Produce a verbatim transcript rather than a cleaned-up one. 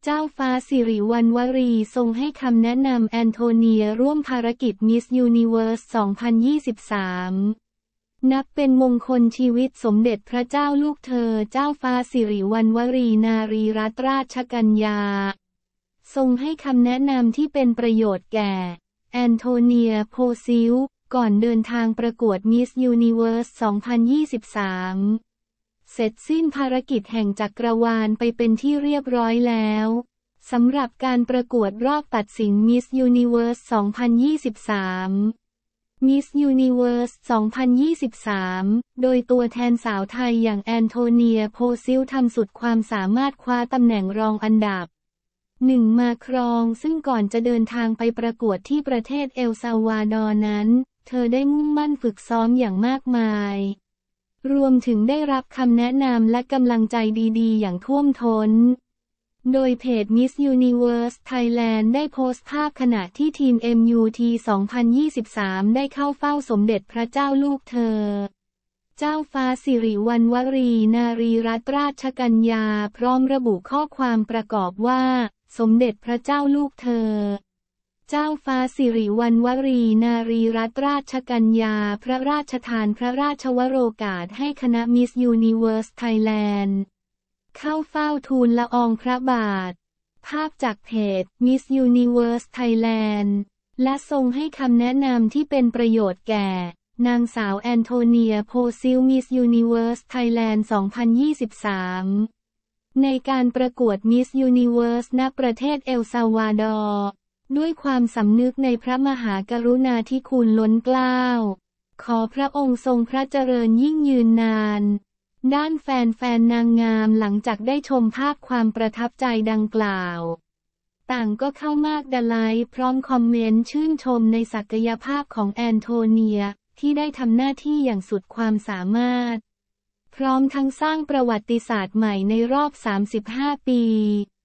เจ้าฟ้าสิริวัณวรีทรงให้คำแนะนำแอนโทเนียร่วมภารกิจมิสยูนิเวิร์ส สองพันยี่สิบสาม นับเป็นมงคลชีวิตสมเด็จพระเจ้าลูกเธอเจ้าฟ้าสิริวัณวรีนารีรัตนราชกัญญาทรงให้คำแนะนำที่เป็นประโยชน์แก่แอนโทเนียโพซิลก่อนเดินทางประกวดมิสยูนิเวิร์ส สองพันยี่สิบสาม เสร็จสิ้นภารกิจแห่งจักรวาลไปเป็นที่เรียบร้อยแล้วสำหรับการประกวดรอบตัดสินมิสยูนิเวิร์ส สองพันยี่สิบสาม มิสยูนิเวิร์ส สองพันยี่สิบสาม โดยตัวแทนสาวไทยอย่างแอนโทเนียโพซิลทำสุดความสามารถคว้าตำแหน่งรองอันดับหนึ่งมาครองซึ่งก่อนจะเดินทางไปประกวดที่ประเทศเอลซัลวาดอร์นั้นเธอได้มุ่งมั่นฝึกซ้อมอย่างมากมายรวมถึงได้รับคำแนะนำและกำลังใจดีๆอย่างท่วมท้นโดยเพจ Miss Universe Thailand ได้โพสต์ภาพขณะที่ทีม เอ็ม ยู ที สองพันยี่สิบสาม ได้เข้าเฝ้าสมเด็จพระเจ้าลูกเธอเจ้าฟ้าสิริวัณวรีนารีรัตนราชกัญญาพร้อมระบุข้อความประกอบว่าสมเด็จพระเจ้าลูกเธอเจ้าฟ้าสิริวัณวรีนารีรัตนราชกัญญาพระราชทานพระราชวโรกาสให้คณะ Miss Universe Thailand เข้าเฝ้าทูลละอองพระบาทภาพจากเพจ Miss Universe Thailand และทรงให้คำแนะนำที่เป็นประโยชน์แก่นางสาวแอนโทเนียโพซิล Miss Universe Thailand สองพันยี่สิบสาม ในการประกวด Miss Universe ณ ประเทศเอลซัลวาดอร์ด้วยความสำนึกในพระมหากรุณาธิคุณล้นเกล้าขอพระองค์ทรงพระเจริญยิ่งยืนนานด้านแฟนๆนางงามหลังจากได้ชมภาพความประทับใจดังกล่าวต่างก็เข้ามากดไลค์พร้อมคอมเมนต์ชื่นชมในศักยภาพของแอนโทเนียที่ได้ทำหน้าที่อย่างสุดความสามารถพร้อมทั้งสร้างประวัติศาสตร์ใหม่ในรอบสามสิบห้าปี